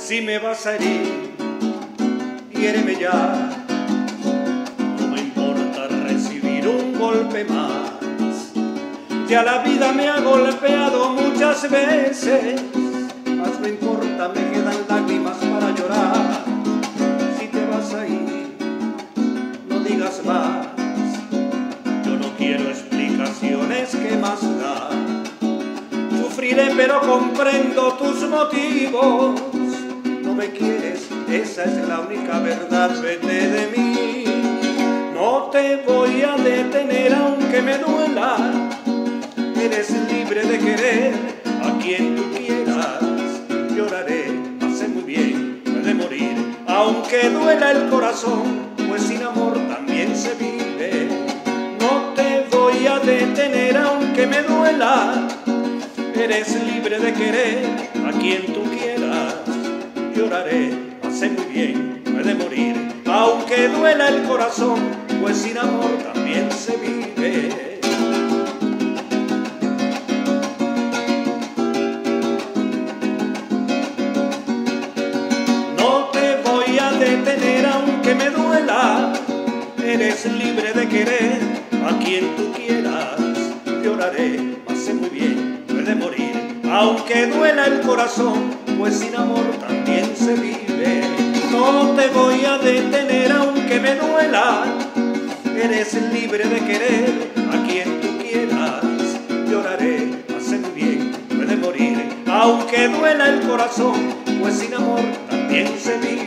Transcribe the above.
Si me vas a herir, hiéreme ya. No me importa recibir un golpe más. Ya la vida me ha golpeado muchas veces, mas no importa, me quedan lágrimas para llorar. Si te vas a ir, no digas más. Yo no quiero explicaciones, ¿qué más da? Sufriré pero comprendo tus motivos. No me quieres, esa es la única verdad, vete de mí. No te voy a detener aunque me duela. Eres libre de querer a quien tú quieras. Lloraré, pasé muy bien, puede morir, aunque duela el corazón, pues sin amor también se vive. No te voy a detener aunque me duela. Eres libre de querer a quien tú quieras. Lloraré, pasé muy bien, puede morir, aunque duela el corazón, pues sin amor también se vive. Detener aunque me duela, eres libre de querer a quien tú quieras. Lloraré, pasé muy bien, puede morir, aunque duela el corazón, pues sin amor también se vive. No te voy a detener aunque me duela, eres libre de querer a quien tú quieras. Lloraré, pasé muy bien, puede morir, aunque duela el corazón, pues sin amor también se vive.